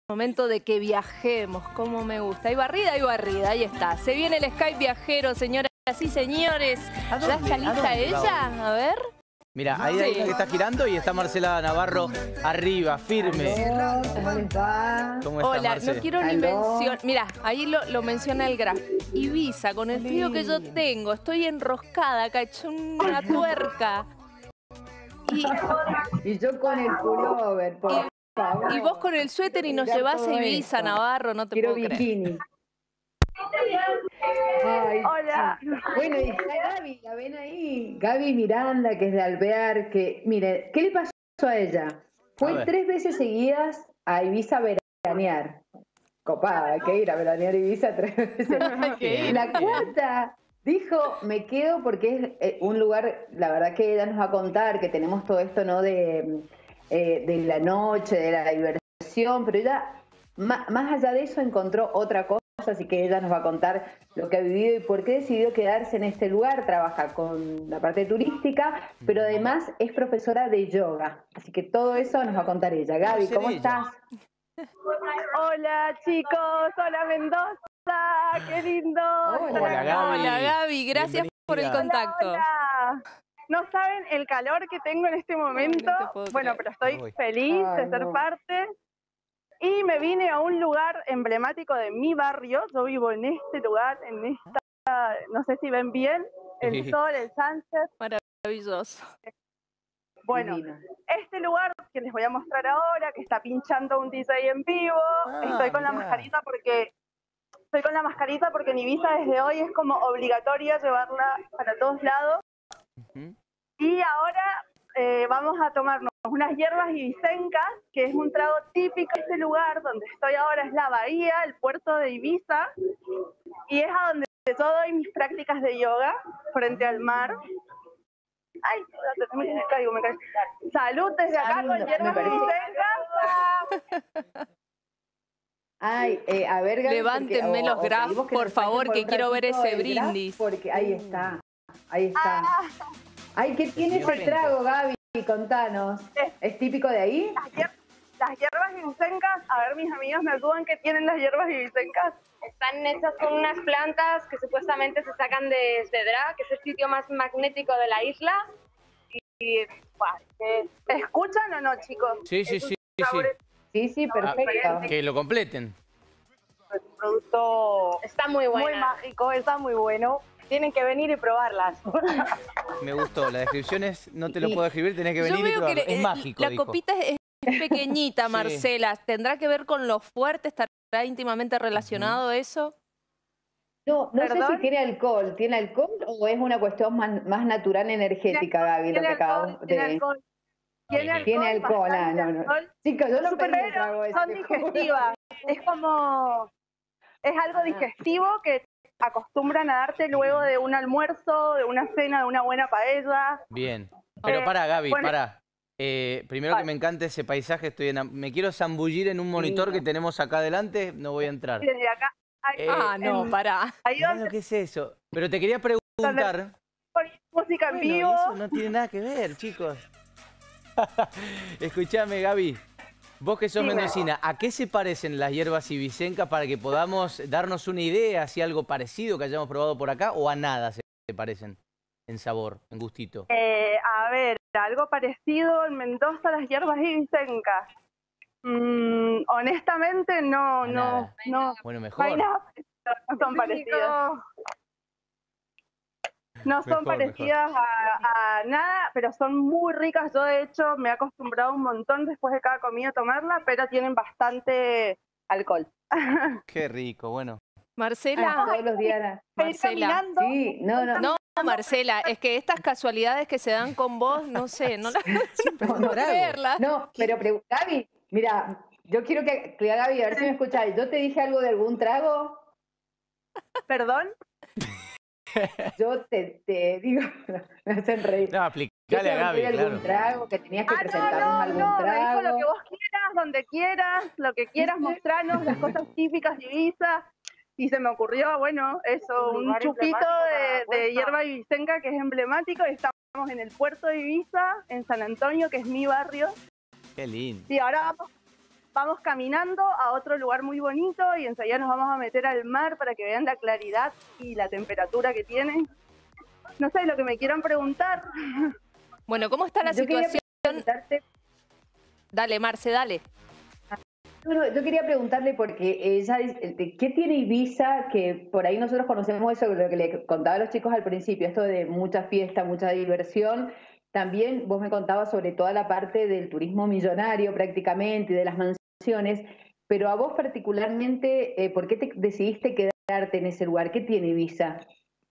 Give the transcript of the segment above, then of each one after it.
Momento de que viajemos, como me gusta. Hay barrida, ahí está. Se viene el Skype viajero, señoras y señores. ¿Ya está lista ella? A ver. Mira, ahí que está girando y está Marcela Navarro arriba, firme. ¿Cómo les va? ¿Cómo está, Hola, Marce? no quiero ni mencionar. Mira, ahí lo menciona el graf. Ibiza, con el frío que yo tengo, estoy enroscada acá, hecho una tuerca. Y yo con el pullover, por favor. Y vos con el suéter y nos llevás a Ibiza, esto. Navarro, no te Quiero puedo creer. bikini. Ay, hola. sí. Bueno, y está Gaby, ¿la ven ahí? Gaby Miranda, que es de Alvear, que, mire, ¿qué le pasó a ella? Fue 3 veces seguidas a Ibiza a veranear. Copada, hay que ir a veranear a Ibiza 3 veces. La cuarta dijo, me quedo porque es un lugar, la verdad que ella nos va a contar que tenemos todo esto, ¿no? De la noche, de la diversión, pero ella, más allá de eso, encontró otra cosa, así que ella nos va a contar lo que ha vivido y por qué decidió quedarse en este lugar. Trabaja con la parte turística, pero además es profesora de yoga, así que todo eso nos va a contar ella. Gaby, ¿cómo estás? Hola chicos, hola Mendoza, qué lindo. Hola, Gaby. Hola, Gaby, gracias por el contacto. Hola. No saben el calor que tengo en este momento. No te puedo Bueno, creer. pero estoy feliz de ser parte. Y me vine a un lugar emblemático de mi barrio. Yo vivo en este lugar, en esta, no sé si ven bien, el sol, el sunset. Maravilloso. Bueno, este lugar que les voy a mostrar ahora, que está pinchando un DJ en vivo, estoy con la mascarita porque en Ibiza desde hoy es como obligatoria llevarla para todos lados. Y ahora vamos a tomarnos unas hierbas ibicencas, que es un trago típico de este lugar. Donde estoy ahora es la bahía, el puerto de Ibiza, y es a donde yo doy mis prácticas de yoga frente al mar. Ay, me caigo. Salud desde acá con hierbas ibicencas. Ay, a ver, Gaby, levántenme los grafs, por favor, que quiero ver ese brindis. Porque ahí está. Ay, ¿qué tiene ese trago, Gaby? Contanos. ¿Es típico de ahí? Las hierbas ibicencas, a ver, mis amigas me ayudan, ¿qué tienen las hierbas ibicencas? Están hechas con unas plantas que supuestamente se sacan de Cedra, que es el sitio más magnético de la isla. Y ¿escuchan o no, chicos? Sí. Sí, perfecto. Que lo completen. El producto está muy bueno. Muy mágico, está muy bueno. Tienen que venir y probarlas. Me gustó. La descripción es, no te lo puedo escribir, tenés que venir y probarlo. Es mágico, La dijo. copita es pequeñita, Marcela. ¿Tendrá que ver con lo fuerte? ¿Estará íntimamente relacionado eso? No sé si tiene alcohol. ¿Tiene alcohol o es una cuestión más natural energética, Gaby, lo que acabamos de... Tiene alcohol. No. Chicos, yo no trago eso. Son digestivas. Es algo digestivo que acostumbran a darte luego de un almuerzo, de una cena, de una buena paella. Bien. Pero pará, Gaby, pará. Primero que me encanta ese paisaje, me quiero zambullir en un monitor que tenemos acá adelante, no voy a entrar. Desde acá. Pará. ¿Qué es eso? Pero te quería preguntar... Música en vivo. Eso no tiene nada que ver, chicos. Escuchame, Gaby. Vos que sos mendocina, ¿a qué se parecen las hierbas ibicencas para que podamos darnos una idea, si algo parecido que hayamos probado por acá o a nada se parecen en sabor, en gustito? A ver, algo parecido en Mendoza, las hierbas ibicencas. Honestamente no. Bueno, mejor. No son parecidas. No son parecidas a nada, pero son muy ricas. Yo, de hecho, me he acostumbrado un montón después de cada comida a tomarla, pero tienen bastante alcohol. Qué rico, bueno. Marcela. Todos los días. Marcela. Sí, no, Marcela, es que estas casualidades que se dan con vos, no sé, no las puedo creerlas. No, pero Gaby, mira, yo quiero que Gaby, a ver si me escucháis. ¿Yo te dije algo de algún trago? ¿Perdón? Yo te digo, me hacen reír. No, aplicale a Gaby, algún trago, que tenías que presentarnos algún trago. Me dijo lo que vos quieras, donde quieras, lo que quieras mostrarnos, las cosas típicas de Ibiza. Y se me ocurrió, bueno, eso, un chupito de hierba ibicenca que es emblemático. Y estamos en el puerto de Ibiza, en San Antonio, que es mi barrio. Qué lindo. Y ahora vamos caminando a otro lugar muy bonito y enseguida nos vamos a meter al mar para que vean la claridad y la temperatura que tiene. No sé lo que me quieran preguntar. Bueno, ¿cómo está la situación? Dale, Marce, dale. Yo quería preguntarle porque ella dice, ¿qué tiene Ibiza? Que por ahí nosotros conocemos eso, lo que le contaba a los chicos al principio, esto de mucha fiesta, mucha diversión. También vos me contabas sobre toda la parte del turismo millonario prácticamente y de las mansiones, pero a vos particularmente, ¿por qué te decidiste quedarte en ese lugar? ¿Qué tiene Ibiza?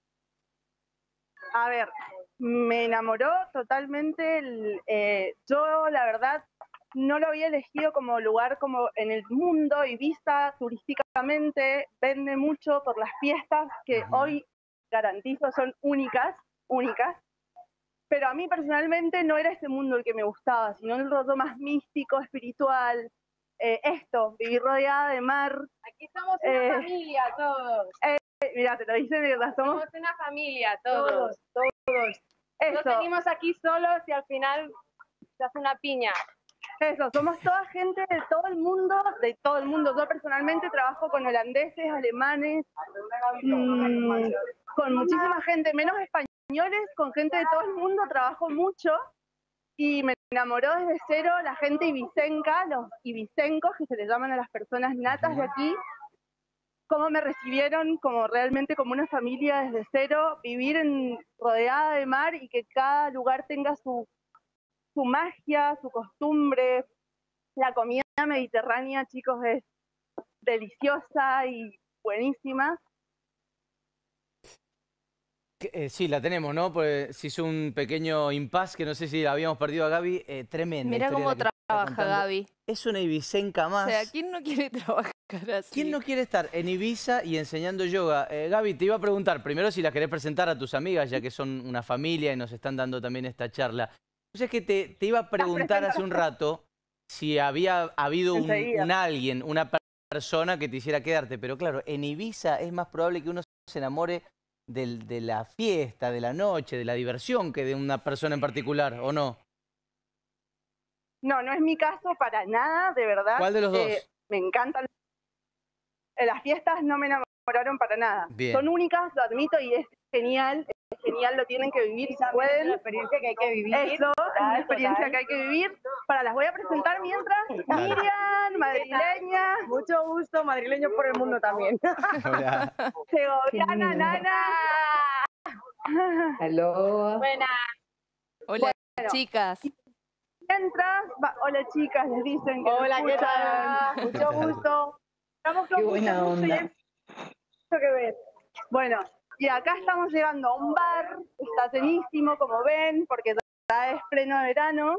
A ver, me enamoró totalmente. Yo, la verdad, no lo había elegido como lugar como en el mundo. Ibiza turísticamente vende mucho por las fiestas que hoy garantizo son únicas. Pero a mí personalmente no era ese mundo el que me gustaba, sino el rollo más místico, espiritual. Vivir rodeada de mar. Aquí somos una familia, todos. Mira, te lo dicen de verdad, Somos una familia, todos. No venimos aquí solos y al final se hace una piña. Eso, somos toda gente de todo el mundo, Yo personalmente trabajo con holandeses, alemanes, con muchísima gente, menos españoles, con gente de todo el mundo, trabajo mucho y me enamoró desde cero la gente ibicenca, los ibicencos, que se les llaman a las personas natas de aquí, cómo me recibieron como realmente como una familia desde cero, vivir rodeada de mar y que cada lugar tenga su magia, su costumbre. La comida mediterránea, chicos, es deliciosa y buenísima. Sí, la tenemos, ¿no? Pues se hizo un pequeño impasse que no sé si la habíamos perdido a Gaby. Tremenda. Mirá cómo trabaja Gaby. Es una ibicenca más. O sea, ¿quién no quiere trabajar así? ¿Quién no quiere estar en Ibiza y enseñando yoga? Gaby, te iba a preguntar, primero si las querés presentar a tus amigas, ya que son una familia y nos están dando también esta charla. O sea, es que te iba a preguntar hace un rato si había habido una persona que te hiciera quedarte. Pero claro, en Ibiza es más probable que uno se enamore de la fiesta, de la noche, de la diversión, que de una persona en particular, ¿o no? No, no es mi caso para nada, de verdad. ¿Cuál de los dos? Me encantan. Las fiestas no me enamoraron para nada. Bien. Son únicas, lo admito, y es genial, lo tienen que vivir si pueden. Es una experiencia que hay que vivir. Eso, es una experiencia que hay que vivir. Las voy a presentar mientras. Miriam, madrileña. Mucho gusto, madrileños por el mundo también. Hola. Segoviana, Nana. Aló. Buenas. Hola, chicas. Entras, hola chicas, les dicen que hola, ¿qué tal? Mucho gusto. Estamos con Qué buena onda. Mucho que ver. Bueno, y acá estamos llegando a un bar, está llenísimo, como ven, porque ya es pleno verano.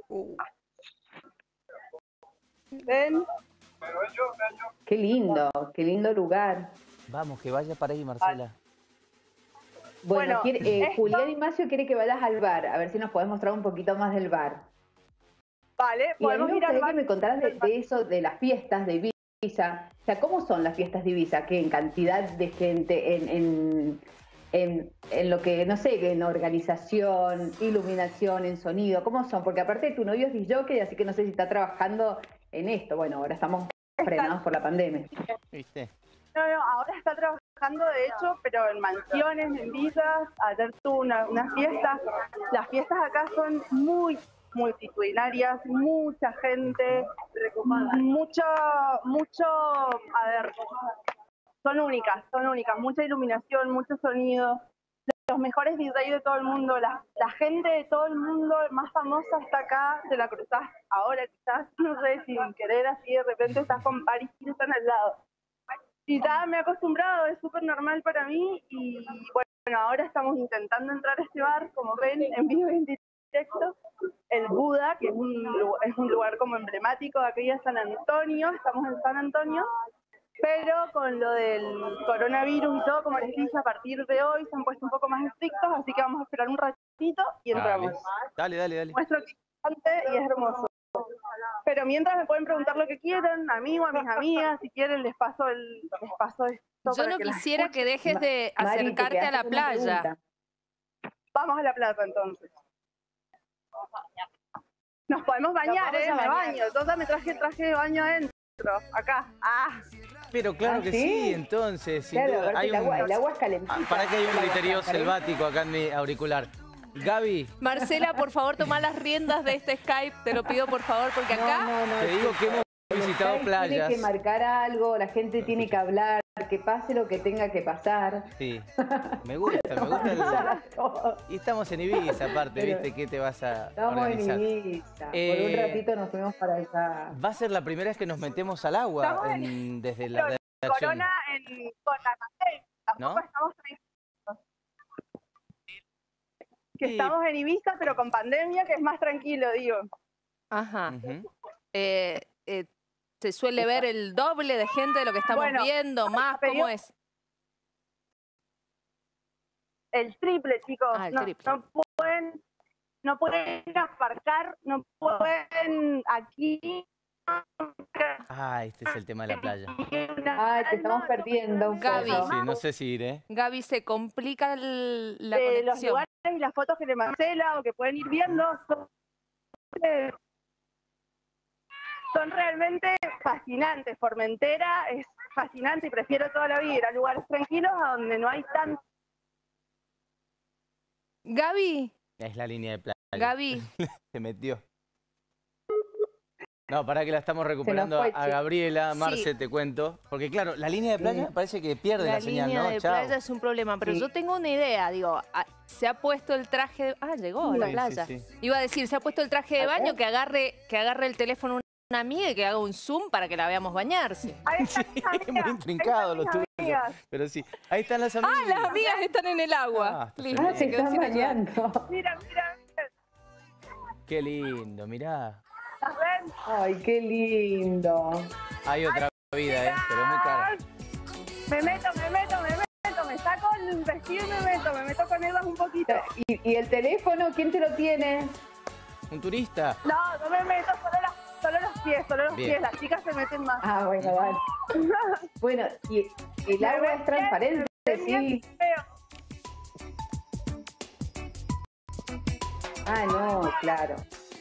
¿Ven? Qué lindo lugar. Vamos, que vaya para ahí, Marcela. Bueno, Julián y Macio quiere que vayas al bar, a ver si nos podés mostrar un poquito más del bar. Vale, y a mí podemos me ir al gustaría bar. que me contaras de eso, de las fiestas de Ibiza. O sea, ¿cómo son las fiestas de Ibiza? ¿Qué en cantidad de gente, en lo que, no sé, en organización, iluminación, en sonido? ¿Cómo son? Porque aparte tu novio es disjockey, así que no sé si está trabajando en esto. Bueno, ahora estamos frenados por la pandemia. ¿Viste? No, ahora está trabajando, de hecho, pero en mansiones, en villas. Ayer tuvo unas fiestas. Las fiestas acá son muy multitudinarias, mucha gente, mucho, a ver, son únicas, mucha iluminación, mucho sonido, los mejores DJs de todo el mundo, la gente de todo el mundo más famosa está acá, te la cruzás ahora quizás, no sé, sin querer, así de repente estás con Paris Hilton al lado. Y ya me he acostumbrado, es súper normal para mí y bueno, ahora estamos intentando entrar a este bar, como ven, en vivo y en directo, el Buda, que es un lugar como emblemático de aquí de San Antonio, estamos en San Antonio, pero con lo del coronavirus y todo, como les dije, a partir de hoy se han puesto un poco más estrictos, así que vamos a esperar un ratito y entramos. Dale. Muestro y es hermoso. Pero mientras me pueden preguntar lo que quieran, a mí o a mis amigas, si quieren les paso esto. Yo no quisiera que dejes de acercarte a la playa. Vamos a la playa entonces. Nos podemos bañar, me baño. Yo ya me traje el traje de baño adentro. acá. Pero claro que sí, entonces, sin Claro, duda. aparte el agua es calentita. Para que hay un griterío selvático acá en mi auricular. Gaby, Marcela, por favor, toma las riendas de este Skype. Te lo pido, por favor, porque acá... te digo que hemos visitado Tiene playas. que marcar algo, la gente tiene que hablar, que pase lo que tenga que pasar. Sí, me gusta Y estamos en Ibiza, aparte, Pero ¿viste? ¿Qué te vas a Estamos organizar? en Ibiza. Por un ratito nos fuimos para allá. Va a ser la primera vez que nos metemos al agua desde la redacción. Corona con la pandemia. ¿No? Tampoco estamos tranquilos. Que estamos en Ibiza, pero con pandemia, que es más tranquilo, digo. Ajá. Ujú. ¿Se suele ver el doble de gente de lo que estamos viendo? ¿Más? ¿Cómo es? El triple, chicos. El triple. No pueden aparcar, no pueden aquí. Este es el tema de la playa. Ay, te estamos perdiendo un Gaby. poco. Sí, no sé si iré. Gaby, se complica la Los conexión. lugares y las fotos que le Marcela o que pueden ir viendo son realmente fascinantes. Formentera es fascinante y prefiero toda la vida ir a lugares tranquilos a donde no hay tanto. Gaby, Es la línea de playa. Gaby. Se metió. No, para que la estamos recuperando fue, a Gabriela. Marce, Sí. te cuento. Porque claro, la línea de playa parece que pierde la, señal, línea ¿no? de Chao. playa es un problema, pero yo tengo una idea, digo, se ha puesto el traje, llegó a la Sí, playa. sí, sí. Iba a decir, se ha puesto el traje de baño, que agarre el teléfono una amiga y que haga un zoom para que la veamos bañarse. Ahí Sí, están mis amigas, es muy ahí intrincado lo están mis tuyo. amigas. Pero sí, ahí están las amigas. Las amigas están en el agua. está Listo, Ah, se quedó están sin ayuda. bañando. Mira, Qué lindo, mirá. ¿las ven? Ay, qué lindo. Hay otra vida, pero es muy cara. Me saco el vestido y me meto con ellas un poquito. ¿Y el teléfono? ¿Quién te lo tiene? ¿Un turista? No me meto, solo los pies, Bien. las chicas se meten más. Ah, bueno, vale. Bueno, y el agua es transparente, sí. Ah, no, claro.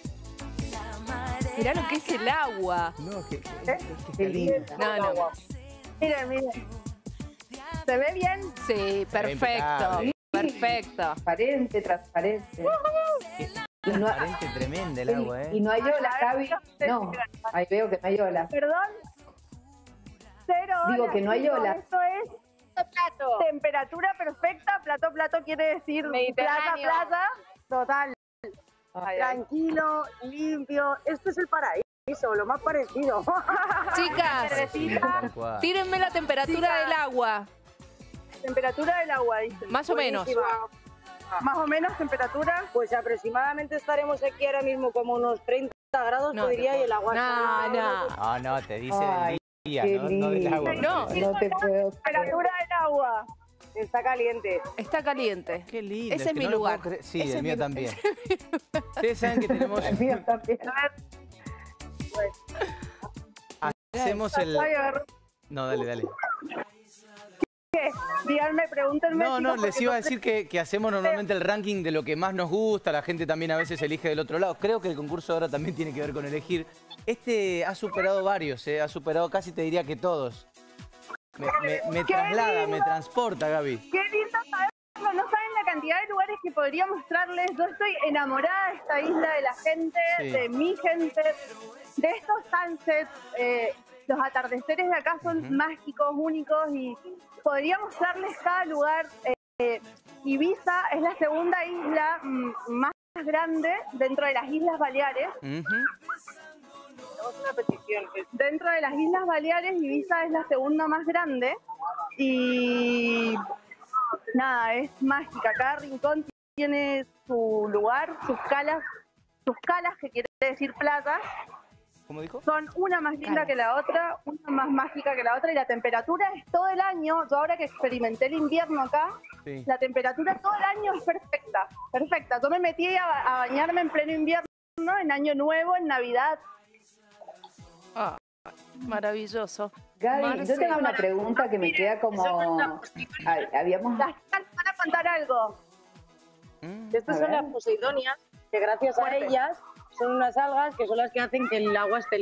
Mirá lo que es el agua. No, Qué linda. No. Miren. ¿Se ve bien? Sí, perfecto. impecable. Perfecto. Transparente. Y no, Transparente, tremenda el agua, y no hay olas, Gaby. No, ahí veo que no hay olas. Perdón. Cero Digo olas, que no hay chicos, olas. Esto es Plato. temperatura perfecta. Plato quiere decir Mediterráneo. playa. Total. Tranquilo, limpio. Esto es el paraíso, lo más parecido. Chicas, Tal cual. tírenme la temperatura del agua. Temperatura del agua, dicen. Más o menos. Más o menos temperatura. Pues aproximadamente estaremos aquí ahora mismo como unos 30 grados, No, diría, y el agua No. No, te dice Ay, del día, qué no del agua. No. No te puedo creer. Temperatura del agua. está caliente. Está caliente. Qué lindo. Ese es que mi no lo puedo lugar. creer. Sí, Ese el es mío mi- también. Ustedes saben que tenemos... El mío también. Hacemos el... Ay, a ver, No, dale. ¿qué? Díganme, pregúntenme. No, chicos, les porque iba a no sé. decir que hacemos normalmente el ranking de lo que más nos gusta, la gente también a veces elige del otro lado. Creo que el concurso ahora también tiene que ver con elegir. Este ha superado varios, ha superado casi te diría que todos. Me ¡Qué traslada, lindo! me transporta, Gaby. Qué lindo saberlo. No saben la cantidad de lugares que podría mostrarles. Yo estoy enamorada de esta isla, de la gente, Sí. de mi gente, de estos sunsets. Los atardeceres de acá son mágicos, únicos y podría mostrarles cada lugar. Ibiza es la segunda isla más grande dentro de las Islas Baleares. Tenemos una petición. Dentro de las Islas Baleares, Ibiza es la segunda más grande y nada, es mágica. Cada rincón tiene su lugar, sus calas que quiere decir playas. ¿Cómo dijo? Son una más linda que la otra, una más mágica que la otra y la temperatura es todo el año. Yo ahora que experimenté el invierno acá, Sí. la temperatura todo el año es perfecta, perfecta. Yo me metí a bañarme en pleno invierno, en Año Nuevo, en Navidad. Ah, maravilloso. Gaby, yo Marce. tengo una pregunta que me queda como... Habíamos... Las chicas van a contar algo. Estas A son ver. las poseidonias, que gracias a Fuerte. ellas son unas algas que son las que hacen que el agua esté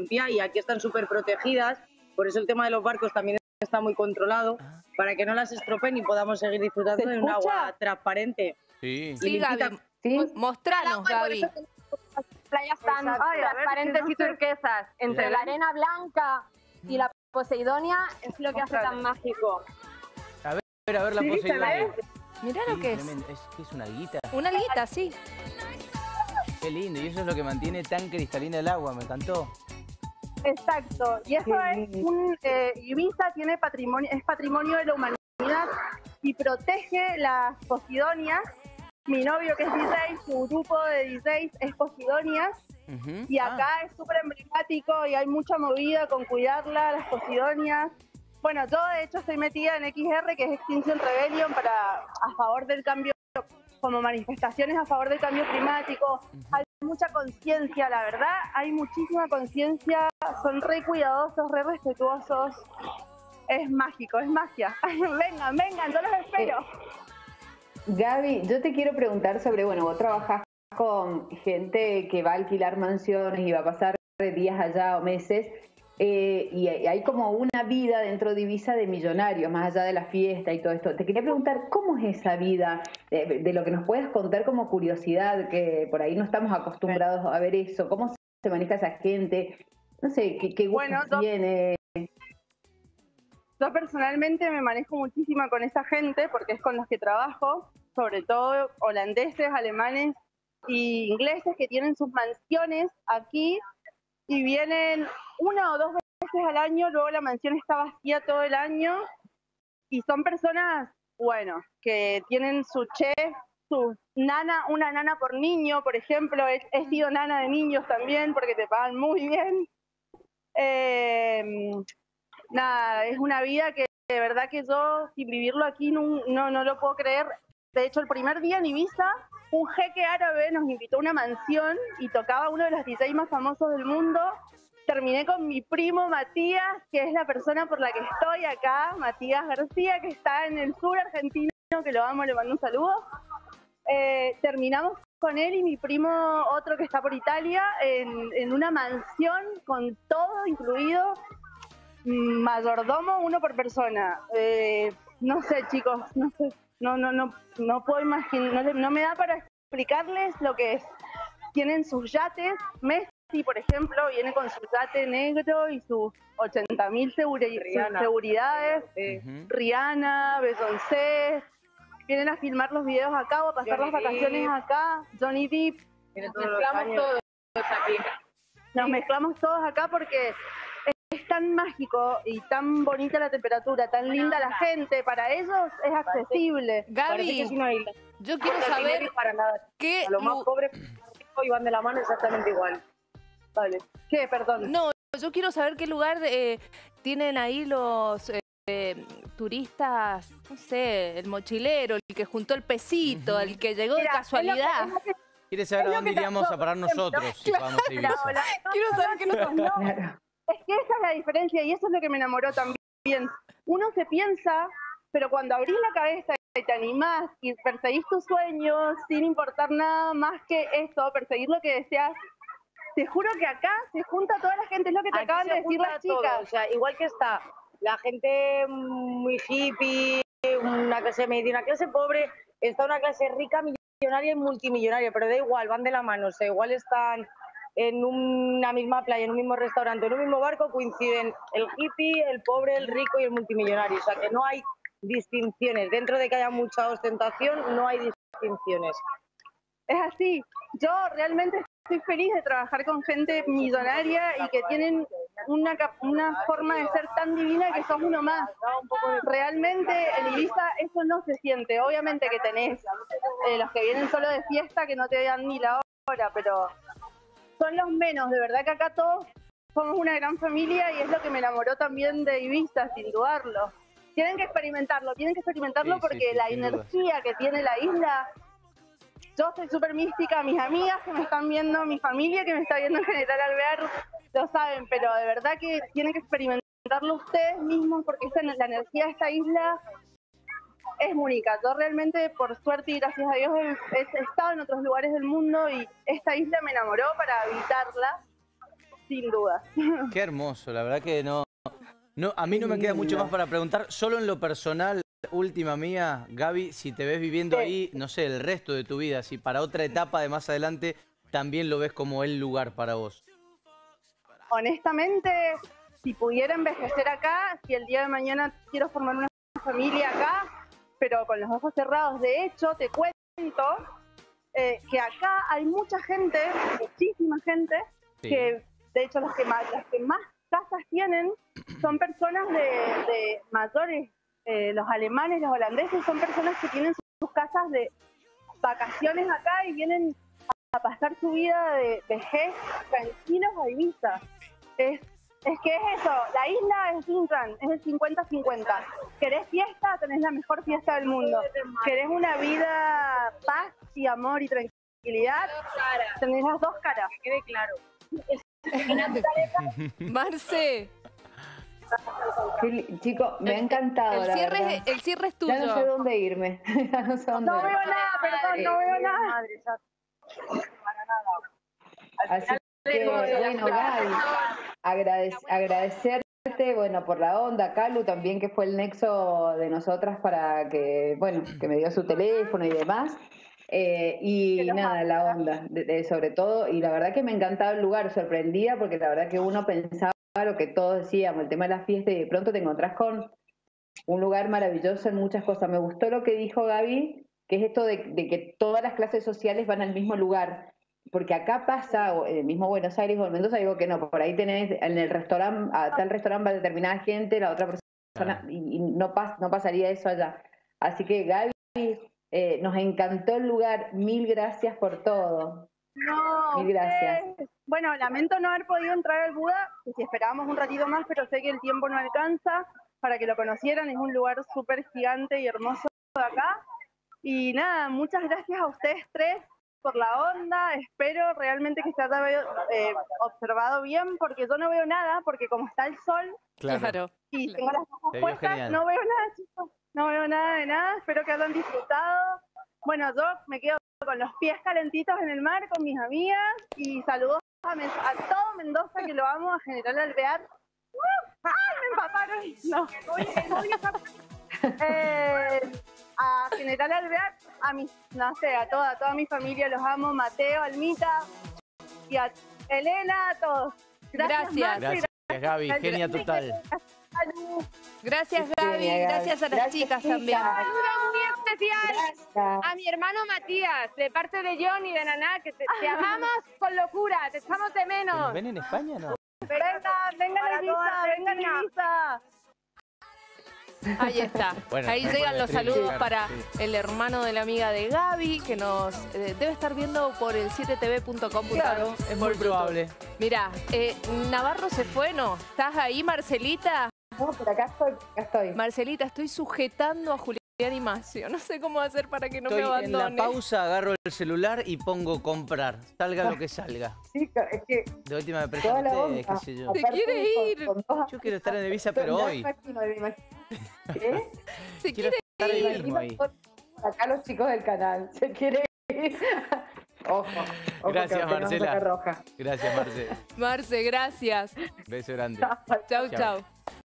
limpia y aquí están súper protegidas, por eso el tema de los barcos también está muy controlado, para que no las estropeen y podamos seguir disfrutando de un agua transparente. Sí. Sí, Gaby. ¿Sí? Mostranos, Gaby. Las playas tan transparentes y turquesas, entre la arena blanca y la Poseidonia, es lo que hace tan mágico. A ver la Poseidonia. Mirá lo que es. ¿Es una alguita? Una alguita, sí. Qué lindo, y eso es lo que mantiene tan cristalina el agua, me encantó. Exacto, y eso es Ibiza tiene patrimonio, es patrimonio de la humanidad y protege las Posidonias. Mi novio que es DJ, su grupo de DJs es Posidonias. Y acá es súper emblemático y hay mucha movida con cuidarla, las Posidonias. Bueno, yo de hecho estoy metida en XR, que es Extinction Rebellion, a favor del cambio, como manifestaciones a favor del cambio climático. Hay mucha conciencia, la verdad, hay muchísima conciencia, son re cuidadosos, re respetuosos. Es mágico, es magia. Vengan, yo los espero. Gaby, yo te quiero preguntar sobre, bueno, vos trabajás con gente que va a alquilar mansiones y va a pasar días allá o meses, y hay como una vida dentro de Ibiza de millonarios, más allá de la fiesta y todo esto. Te quería preguntar, ¿cómo es esa vida? De lo que nos puedes contar como curiosidad, que por ahí no estamos acostumbrados a ver eso. ¿Cómo se maneja esa gente? No sé, ¿qué gustos tiene? Yo personalmente me manejo muchísimo con esa gente porque es con los que trabajo, sobre todo holandeses, alemanes y ingleses que tienen sus mansiones aquí y vienen 1 o 2 veces al año, luego la mansión está vacía todo el año y son personas, bueno, que tienen su chef, su nana, una nana por niño, por ejemplo. He sido nana de niños también porque te pagan muy bien. Nada, es una vida que de verdad que yo sin vivirlo aquí no lo puedo creer. De hecho, el primer día en Ibiza, un jeque árabe nos invitó a una mansión y tocaba uno de los DJs más famosos del mundo. Terminé con mi primo Matías, que es la persona por la que estoy acá, Matías García, que está en el sur argentino, que lo amo, le mando un saludo. Terminamos con él y mi primo, otro que está por Italia, en una mansión con todo incluido, mayordomo, 1 por persona. No sé, chicos, no sé. No puedo imaginar, no me da para explicarles lo que es. Tienen sus yates, Messi, por ejemplo, viene con su yate negro y sus 80.000 seguridades, Rihanna, Beyoncé, vienen a filmar los videos acá o a pasar las vacaciones acá, Johnny Depp. Nos mezclamos todos acá porque es tan mágico y tan bonita la temperatura, tan linda la gente, para ellos es accesible. Gaby, yo quiero saber qué... Los más pobres y van de la mano exactamente igual. Vale. ¿Qué? Perdón. No, yo quiero saber qué lugar tienen ahí los turistas, no sé, el mochilero, el que juntó el pesito, el que llegó de casualidad. ¿Quieres saber a dónde iríamos a parar nosotros si vamos a Ibiza? Quiero saber qué nos... Es que esa es la diferencia y eso es lo que me enamoró también. Uno se piensa, pero cuando abrís la cabeza y te animás y perseguís tus sueños sin importar nada más que eso, perseguir lo que deseas, te juro que acá se junta toda la gente, es lo que te acaban de decir las chicas. O sea, igual que está la gente muy hippie, una clase media, una clase pobre, está una clase rica, millonaria y multimillonaria, pero da igual, van de la mano, o sea, igual están en una misma playa, en un mismo restaurante, en un mismo barco, coinciden el hippie, el pobre, el rico y el multimillonario. O sea, que no hay distinciones. Dentro de que haya mucha ostentación, no hay distinciones. Es así. Yo realmente estoy feliz de trabajar con gente millonaria y que tienen una forma de ser tan divina que sos uno más. Realmente en Ibiza eso no se siente. Obviamente que tenés los que vienen solo de fiesta que no te dan ni la hora, pero... son los menos, de verdad que acá todos somos una gran familia y es lo que me enamoró también de Ibiza, sin dudarlo. Tienen que experimentarlo porque la energía que tiene la isla, yo soy súper mística, mis amigas que me están viendo, mi familia que me está viendo en General Alvear, lo saben, pero de verdad que tienen que experimentarlo ustedes mismos porque la energía de esta isla es única. Yo realmente, por suerte y gracias a Dios, he estado en otros lugares del mundo y esta isla me enamoró para habitarla. sin duda. Qué hermoso, la verdad que no, a mí no me queda mucho más para preguntar. Solo en lo personal, última mía, Gaby, si te ves viviendo ahí, no sé, el resto de tu vida, si para otra etapa de más adelante también lo ves como el lugar para vos. Honestamente, si pudiera envejecer acá, si el día de mañana quiero formar una familia acá, pero con los ojos cerrados, de hecho, te cuento que acá hay mucha gente, muchísima gente, Sí. que de hecho las que más casas tienen son personas de mayores, los alemanes, los holandeses, son personas que tienen sus casas de vacaciones acá y vienen a pasar su vida de vejez tranquilos a Ibiza. Es que es eso, la isla es Intran, es el 50-50. ¿Querés fiesta? Tenés la mejor fiesta del mundo. ¿Querés una vida paz y amor y tranquilidad? Tenés las dos caras. Que quede claro. Marce, Chicos, me ha encantado, la verdad. el cierre es tuyo. Ya no sé dónde irme. Ya no sé dónde No irme. veo nada, perdón, no veo nada. Así que, bueno, Gaby, agradecerte, bueno, por la onda, Calu también, que fue el nexo de nosotras para que, bueno, que me dio su teléfono y demás. Y nada, la onda, sobre todo, y la verdad que me encantaba el lugar, sorprendida, porque la verdad que uno pensaba lo que todos decíamos, el tema de la fiesta, y de pronto te encontrás con un lugar maravilloso en muchas cosas. Me gustó lo que dijo Gaby, que es esto de que todas las clases sociales van al mismo lugar. Porque acá pasa, o en el mismo Buenos Aires o en Mendoza, digo que no, por ahí tenés en el restaurante, a tal restaurante va determinada gente, la otra persona, y no pasaría eso allá. Así que Gaby, nos encantó el lugar, mil gracias por todo. No, mil gracias. Bueno, lamento no haber podido entrar al Buda, que si esperábamos un ratito más, pero sé que el tiempo no alcanza para que lo conocieran. Es un lugar súper gigante y hermoso de acá. Y nada, muchas gracias a ustedes tres por la onda. Espero realmente que se haya observado bien, porque yo no veo nada, porque como está el sol Claro. y tengo las ojos Te vio puestas, genial. no veo nada, chicos. No veo nada de nada. Espero que hayan disfrutado. Bueno, yo me quedo con los pies calentitos en el mar con mis amigas y saludos a todo Mendoza, que lo amo, a General Alvear. ¡Ay, me empaparon! No. A General Alvear, a toda mi familia los amo, Mateo, Almita y a Elena, a todos. Gracias. Gracias, Gaby, genia total. Gracias, Gaby. Gracias a las chicas también. Un saludo muy especial a mi hermano Matías, de parte de John y de Naná, que te amamos con locura, te echamos de menos. ¿Ven en España no? Vengan a Ibiza. Ahí está. Bueno, Ahí no llegan puede los trillar, saludos para sí. el hermano de la amiga de Gaby, que nos debe estar viendo por el 7tv.com. Claro, es muy probable. Mirá, Navarro se fue, ¿no? ¿Estás ahí, Marcelita? No, pero acá estoy. Marcelita, estoy sujetando a Julián Imacio. No sé cómo hacer para que no Estoy me abandone. en la pausa, agarro el celular y pongo comprar. Salga lo que salga. Sí, es que De última me toda prestan la ustedes, onda. qué sé yo. Se quiere ir. Yo quiero estar en Ibiza, pero Ya hoy. me imagino. ¿Qué? Se Quiero quiere estar ahí ir. mismo ahí. Acá los chicos del canal, se quiere ir. Ojo, Gracias, que tenemos Marcela. saca roja. Gracias, Marce. Marce, gracias. Beso grande. Chau, Chau. chau.